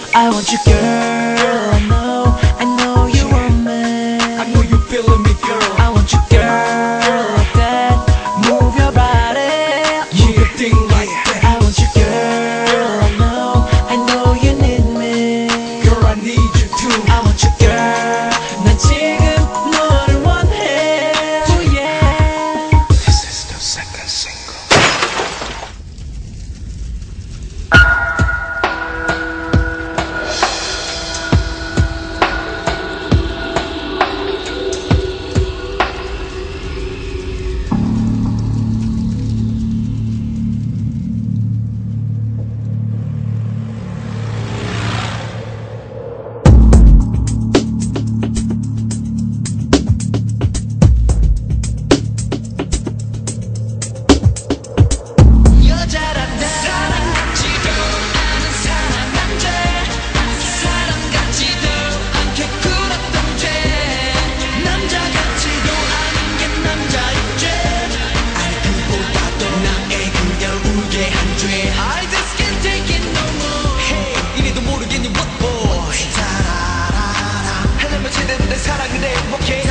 I want you, girl. I know you want me. I know you feeling me, girl. I want you, girl, like that. Move your body, Move your thing like that. I want you, girl. I know you need me. Girl, I need you too. I want you, girl. 난 지금 너를 원해. Oh yeah. This is the second single. I just can't take it no more. Hey, 이래도 모르겠니 what boy. 하려면 제대로 내 사랑을 행복해.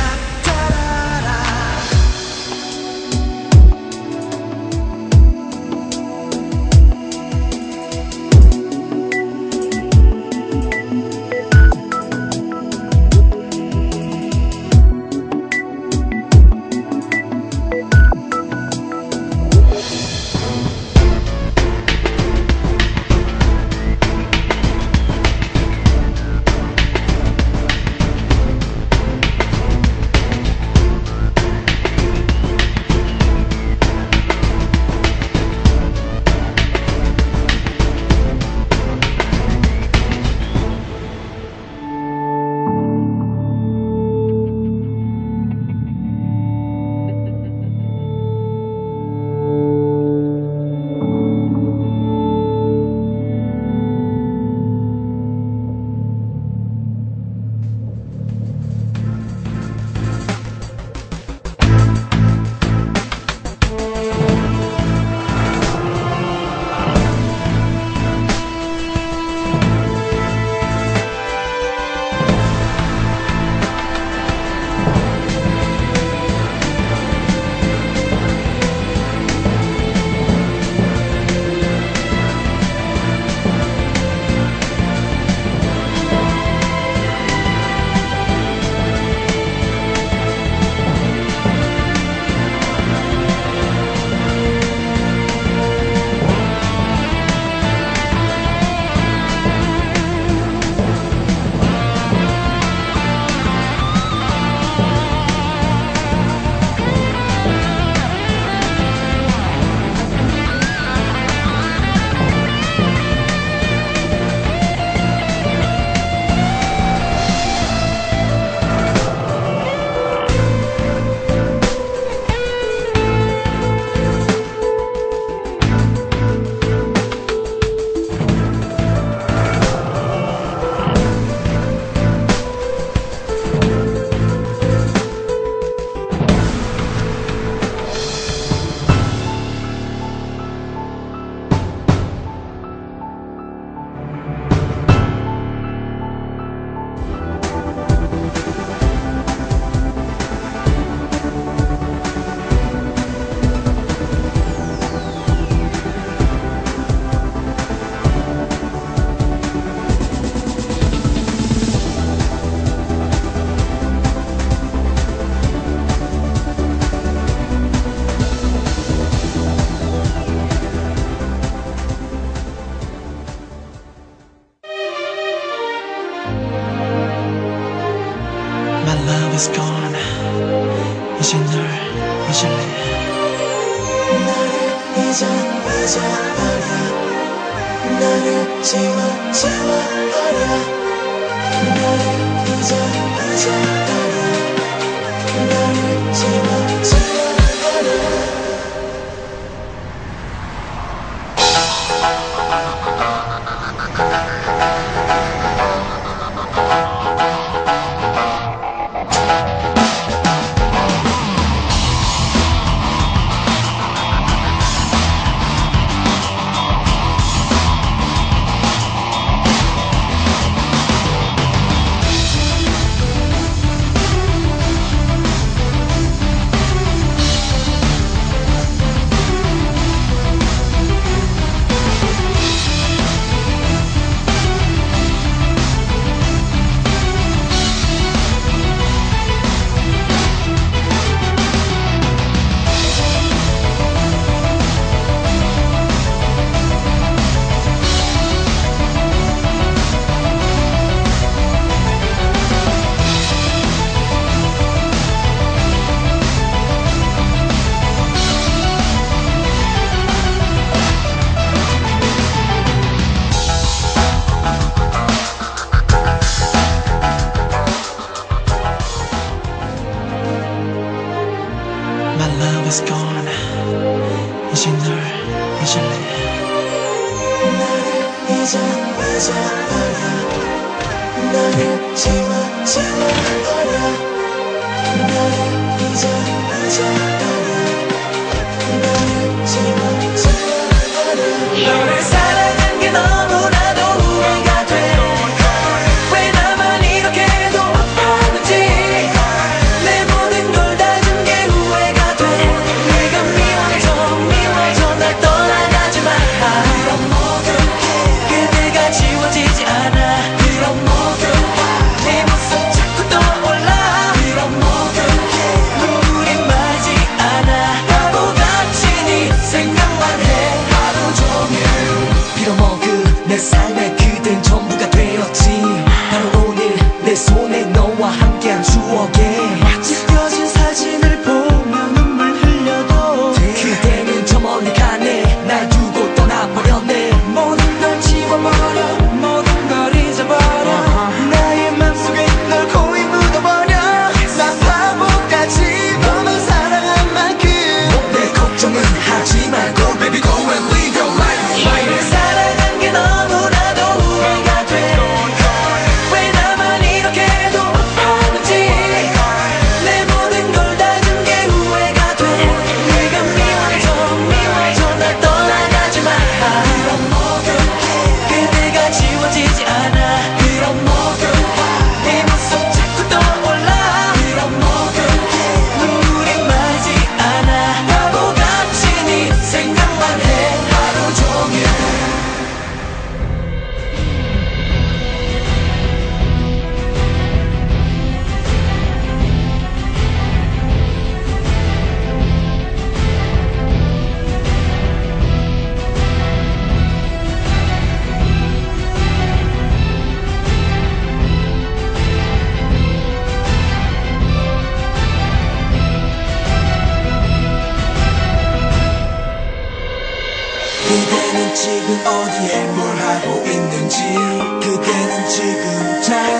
My love is gone. 이제 널 잊을래. 나를 잊어버려. 나를 지워버려. 나를 잊어버려. 나를 지워버려. 나를 지워버려 나를 잊어버려 나를 지워버려 너를 사랑한 게 너무나도 후회가 돼 왜 나만 이렇게도 아파하는지 내 모든 걸 다 준 게 후회가 돼 내가 미워져 날 떠나가지 마 그런 모든 그대가 지워지지 않아 그런 모든 내 모습 자꾸 떠올라 그런 모든 눈물이 마르지 않아 바보같이 네 생각만 해 하루 종일 빌어먹은 내 삶에 그댄 전부가 되었지 바로 오늘 내 손에 너와 함께한 추억에 찢겨진 사진을 보며 눈물 흘려도 그대는 저 멀리 가네 날 두고 떠나버렸네 모든 걸 지워버려 모든 걸 잊어버려 나의 맘속에 널 거의 묻어버려 난 바보같이 너만 사랑한 만큼 내 걱정은 하지 말고 baby go and live your life 너를 사랑한 게 너무나도 후회가 돼 왜 나만 이렇게도 아파하는지 내 모든 걸 다 준 게 후회가 돼 내가 미워져 날 떠나가지 마 그런 모든 그대가 지워지지 않아 그런 모든 네 모습 자꾸 떠올라 그런 모든 눈물이 마르지 않아 바보같이 네 생각만 해 하루 종일 그대는 지금 어디에 뭘 하고 있는지 그대는 지금 잘